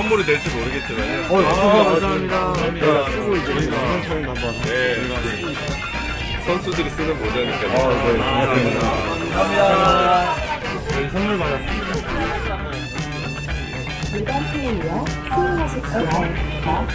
선물이 될지 모르겠지만요. 감사합니다. 쓰고 이제 영상 촬영 한번. 네. 선수들이 쓰는 모자니까요. 감사합니다. 저희 선물 받았습니다. 일반팀이요. 수행하십시오.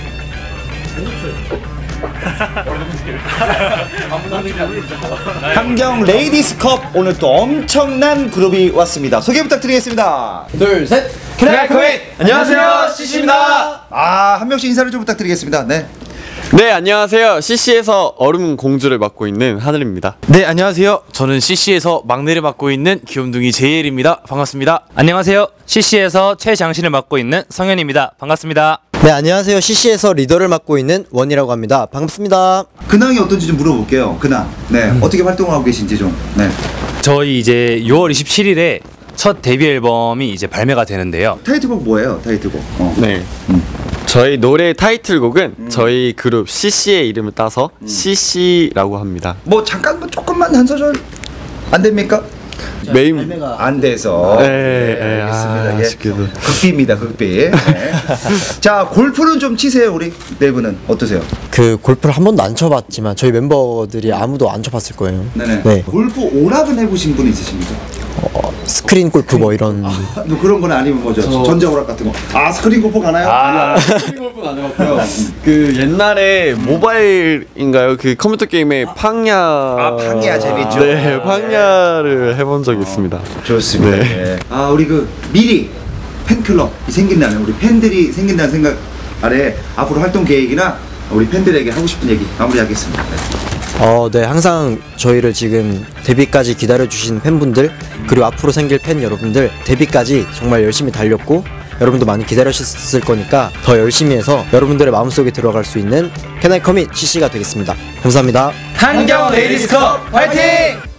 함경 레이디스컵 오늘 또 엄청난 그룹이 왔습니다. 소개 부탁드리겠습니다. 둘, 셋. 캐나코잇 안녕하세요, CC입니다. 한 명씩 인사를 좀 부탁드리겠습니다. 네. 네, 안녕하세요. CC에서 얼음 공주를 맡고 있는 하늘입니다. 네, 안녕하세요. 저는 CC에서 막내를 맡고 있는 귀염둥이 제이엘입니다. 반갑습니다. 안녕하세요. CC에서 최장신을 맡고 있는 성현입니다. 반갑습니다. 네, 안녕하세요. CC에서 리더를 맡고 있는 원이라고 합니다. 반갑습니다. 근황이 어떤지 좀 물어볼게요. 근황. 네. 어떻게 활동을 하고 계신지 좀. 네. 저희 이제 6월 27일에 첫 데뷔 앨범이 이제 발매가 되는데요. 타이틀곡 뭐예요? 타이틀곡. 네. 저희 노래 타이틀곡은 저희 그룹 CC의 이름을 따서 CC라고 합니다. 뭐 잠깐 뭐 조금만 한 소절 안 됩니까? 메인 안 돼서. 네, 알겠습니다. 예. 아쉽게도. 극비입니다, 극비. 네. 자, 골프는 좀 치세요, 우리 네 분은 어떠세요? 그 골프를 한 번도 안 쳐봤지만 저희 멤버들이 아무도 안 쳐봤을 거예요. 네네. 네. 골프 오락은 해보신 분 있으십니까? 스크린 골프 뭐 이런. 뭐 그런 건 아니면 뭐죠? 전자오락 같은 거. 스크린 골프 가나요? 스크린 골프는 안 해봤고요. 그 옛날에 모바일인가요? 그 컴퓨터 게임에 팡야. 팡야 재밌죠. 네, 팡야를 해본 적이 있습니다. 좋습니다. 네. 네. 우리 그 미리 팬클럽이 생긴다는 우리 팬들이 생긴다는 생각 아래 앞으로 활동 계획이나 우리 팬들에게 하고 싶은 얘기 마무리하겠습니다. 네. 네, 항상 저희를 지금 데뷔까지 기다려주신 팬분들, 그리고 앞으로 생길 팬 여러분들, 데뷔까지 정말 열심히 달렸고 여러분도 많이 기다리셨을 거니까 더 열심히 해서 여러분들의 마음속에 들어갈 수 있는 캐나이 커밋 CC가 되겠습니다. 감사합니다. 함경 레이디스컵 화이팅!